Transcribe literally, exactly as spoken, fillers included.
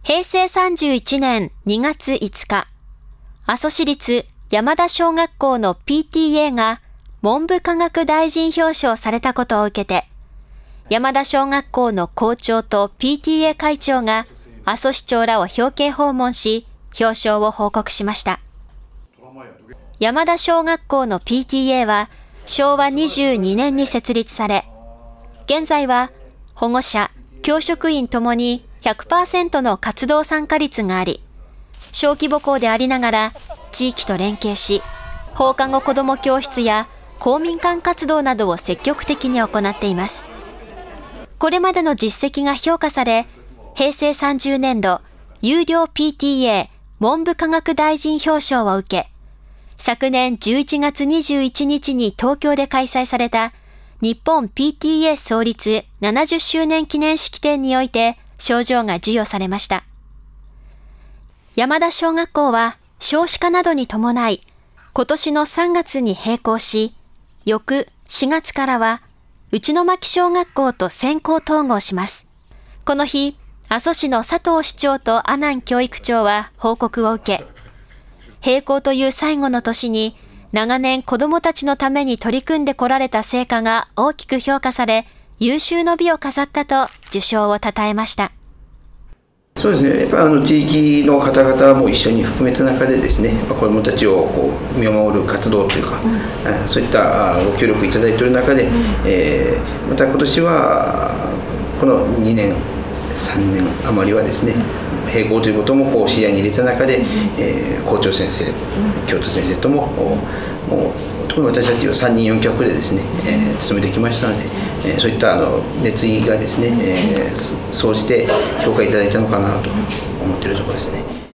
へいせいさんじゅういちねんにがついつか、阿蘇市立山田小学校の ピーティーエー が文部科学大臣表彰されたことを受けて、山田小学校の校長と ピーティーエー 会長が阿蘇市長らを表敬訪問し、表彰を報告しました。山田小学校の ピーティーエー はしょうわにじゅうにねんに設立され、現在は保護者、教職員ともに ひゃくパーセント の活動参加率があり、小規模校でありながら地域と連携し、放課後子ども教室や公民館活動などを積極的に行っています。これまでの実績が評価され、へいせいさんじゅうねんど有料 ピーティーエー 文部科学大臣表彰を受け、昨年じゅういちがつにじゅういちにちに東京で開催された日本 ピーティーエー 創立ななじゅっしゅうねん記念式典において賞状が授与されました。山田小学校は少子化などに伴い、今年のさんがつに閉校し、翌しがつからは内牧小学校と先行統合します。この日、阿蘇市の佐藤市長と阿南教育長は報告を受け、閉校という最後の年に長年子どもたちのために取り組んでこられた成果が大きく評価され、有終の美を飾ったと受賞を称えました。 そうですね、やっぱあの地域の方々も一緒に含めた中でですね、子どもたちをこう見守る活動というか、うん、そういったご協力いただいている中で、うん、えー、また今年はこのにねんさんねん余りはですね、閉校ということもこう視野に入れた中で、えー、校長先生、教頭先生とも、もう特に私たちはさんにんよんきゃくでですね、えー、務めてきましたので、えー、そういったあの熱意がですね、えー、総じて評価いただいたのかなと思っているところですね。